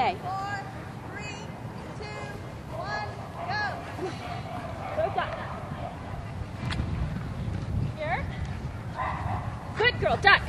Okay. 4, 3, 2, 1, go. Go duck. Here. Good girl, duck.